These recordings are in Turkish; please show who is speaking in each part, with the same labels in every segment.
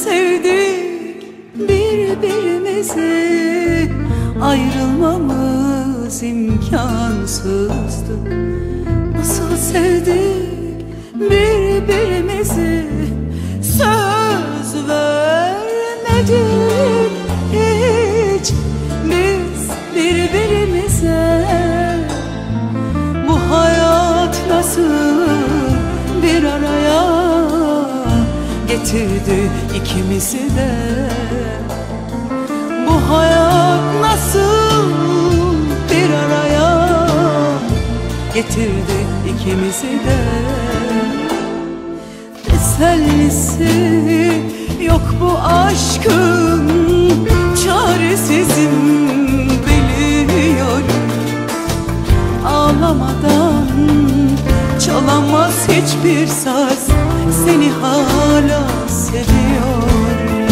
Speaker 1: sevdik birbirimizi, ayrılmamız imkansızdı. Nasıl sevdik birbirimizi, söz vermedik hiç biz birbirimize. Bu hayat nasıl bir araya getirdi ikimizi de? Bu hayat nasıl bir araya getirdi ikimizi de? Tesellisi yok bu aşkın, çaresizim biliyorum. Ağlamadan çalamaz hiçbir saz, seni hala seviyorum.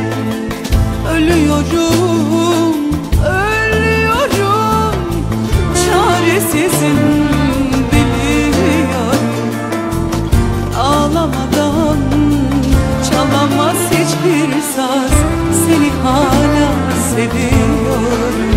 Speaker 1: Ölüyorum, ölüyorum, çaresizim biliyorum. Ağlamadan çalamaz hiçbir saz, seni hala seviyorum.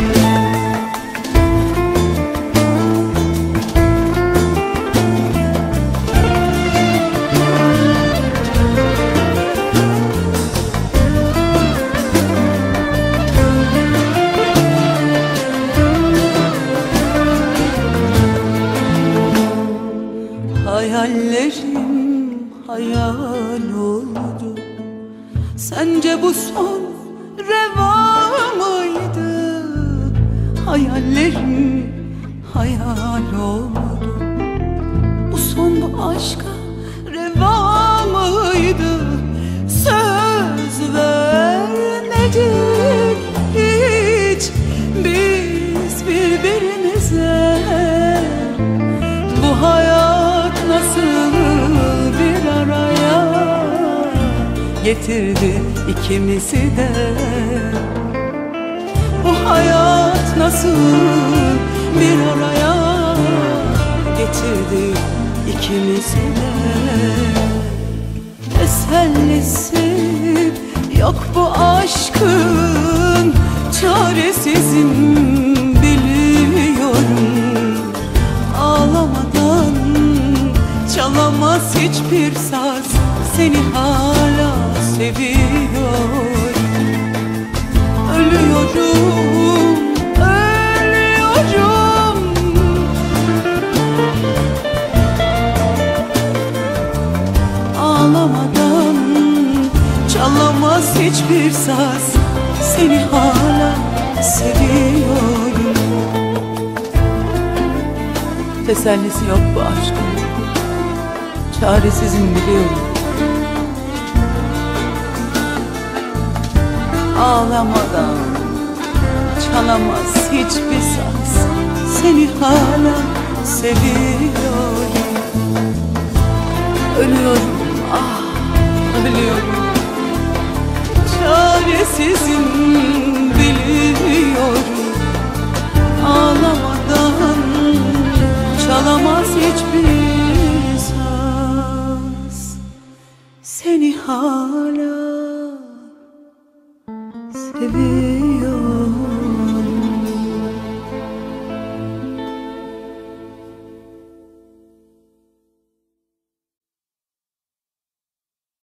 Speaker 1: Hayallerim hayal oldu. Sence bu son reva mıydı? Hayallerim hayal oldu. Bu son bu aşka reva mıydı? Söz vermedik hiç biz birbirimize. Bu hayat nasıl bir araya getirdi ikimizi de? Bu hayat nasıl bir araya getirdi ikimizi de? Tesellisi yok bu aşkın, çaresizim biliyorum. Ağlamadan çalamaz hiçbir saz, seni hala seviyorum. Ölüyorum, ölüyorum, ağlamadan çalamaz hiçbir saz, seni hala seviyorum. Tesellisi yok bu aşkın, çaresizim biliyorum. Ağlamadan çalamaz hiçbir saz, seni hala seviyorum. Ölüyorum, ah ölüyorum, çaresizim biliyorum. Ağlamadan çalamaz hiçbir saz, seni hala seviyorum.